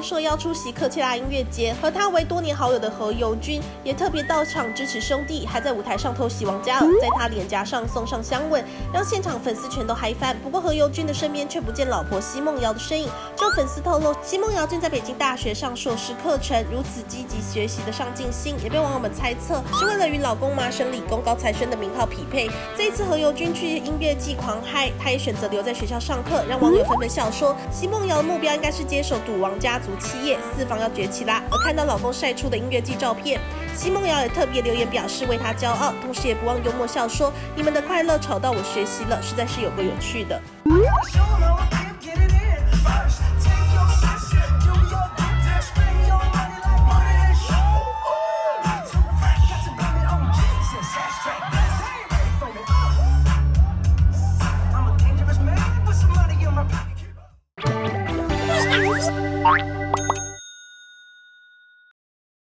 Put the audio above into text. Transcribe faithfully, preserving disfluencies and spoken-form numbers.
受邀出席科切拉音乐节，和他为多年好友的何猷君也特别到场支持兄弟，还在舞台上偷袭王嘉尔，在他脸颊上送上香吻，让现场粉丝全都嗨翻。不过何猷君的身边却不见老婆奚梦瑶的身影。就粉丝透露，奚梦瑶正在北京大学上硕士课程，如此积极学习的上进心，也被网友们猜测是为了与老公麻省理工高材生的名号匹配。这一次何猷君去音乐季狂嗨，他也选择留在学校上课，让网友纷纷笑说，奚梦瑶的目标应该是接手赌王家族企业，四方要崛起啦。而看到老公晒出的音乐季照片，奚梦瑶也特别留言表示为他骄傲，同时也不忘幽默笑说，你们的快乐吵到我学习了，实在是有够有趣的。 Bye.